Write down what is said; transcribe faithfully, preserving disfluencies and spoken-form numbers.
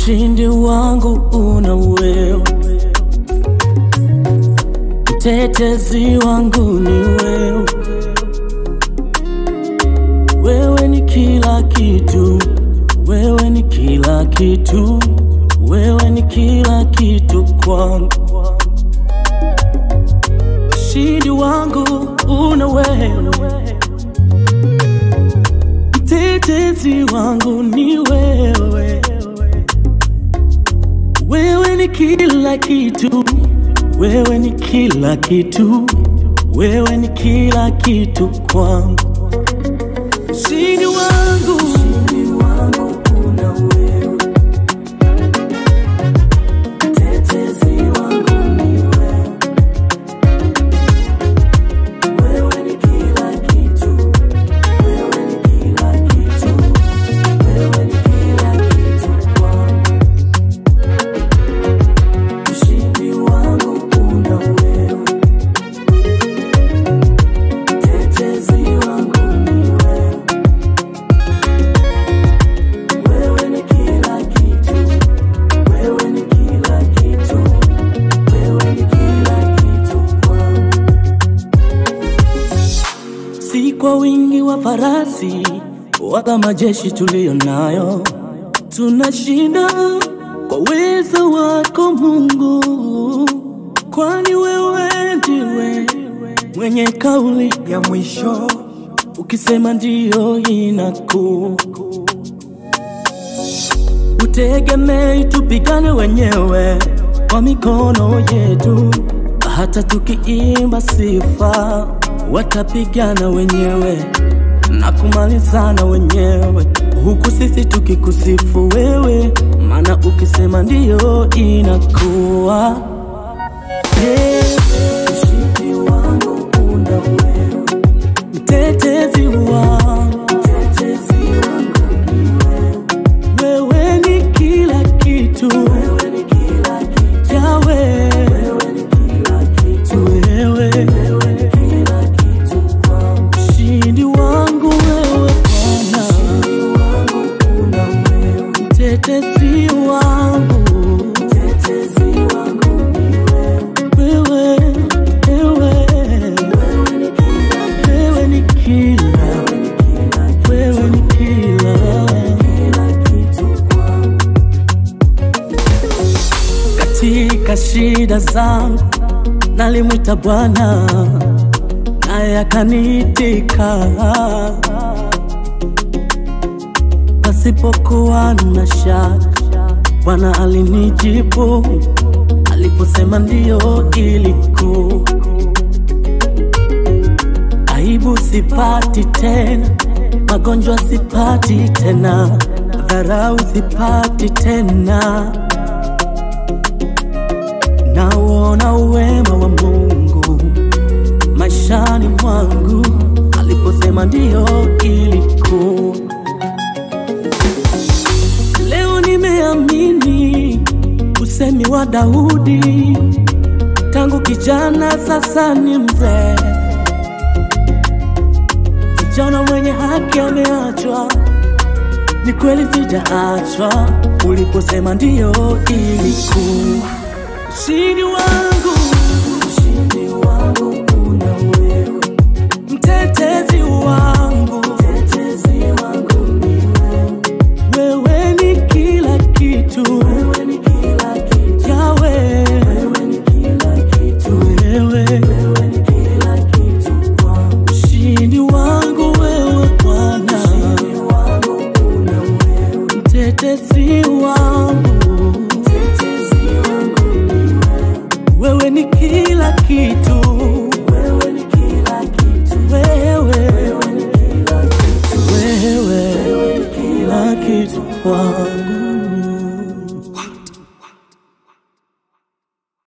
ushindi wangu una wewe, mtetezi wangu ni wewe. Wewe ni kila kitu, wewe ni kila kitu, wewe ni kila kitu kwangu. Ushindi wangu una wewe, mtetezi wangu ni wewe. Wewe ni kila kitu, wewe ni kila kitu, wewe ni kila kitu kwangu. Ushindi wangu, ushindi wangu una wewe, mtetezi wangu ni wewe. Wewe ni kila kitu, wewe ni kila kitu, wewe ni kila kitu kwangu. Ushindi wangu una wewe, mtetezi wangu ni wewe. Wewe ni kila kitu, wewe ni kila kitu, wewe ni kila kitu kwangu. Si kwa wingi wa farasi wala majeshi tulio nayo, tunashinda kwa uwezo wako Mungu, kwani wewe ndiwe mwenye kauli ya mwisho. Ukisema ndio inakuwa. Utegemei tupigane wenyewe kwa mikono yetu, hata tukiimba sifa watapigana wenyewe na kumalizana wenyewe, huku sisi tukikusifu wewe, maana ukisema ndio inakuwa. Yeah. Ushindi wangu una wewe, mtetezi wangu, mtetezi wangu ni wewe. Wewe ni kila kitu, wewe ni kila kitu, Yahweh. Wewe ni kila kitu, wewe, wewe ni kila kitu kwangu. Ushindi wangu wewe Bwana, ushindi wangu una wewe, mtetezi wangu, mtetezi wangu ni wewe. Wewe, wewe, wewe ni kila, wewe ni kila, wewe ni kila, kila kitu kwangu. Katika shida zangu nalimwita Bwana, naye akaniitika. Pasipokuwa na shaka Bwana alinijibu, aliposema ndio ilikuwa. Aibu sipati tena, magonjwa sipati tena, dharau sipati tena. Nauona uwema wa Mungu maishani mwangu, aliposema ndio ilikuwa. Leo nimeamini usemi wa Daudi, tangu kijana sasa ni mzee. Kijana mwenye haki ameachwa, ni kweli sijaachwa, uliposema ndio ilikuwa. Ushindi wangu, ushindi wangu una wewe, mtetezi wangu, mtetezi wangu ni wewe. Wewe ni kila kitu, wewe ni kila kitu, Yahweh. Wewe ni kila kitu, wewe, wewe ni kila kitu kwangu. Ushindi wangu wewe Bwana, ushindi wangu una wewe, mtetezi wangu, mtetezi wangu ni wewe. Wewe ni kila kitu,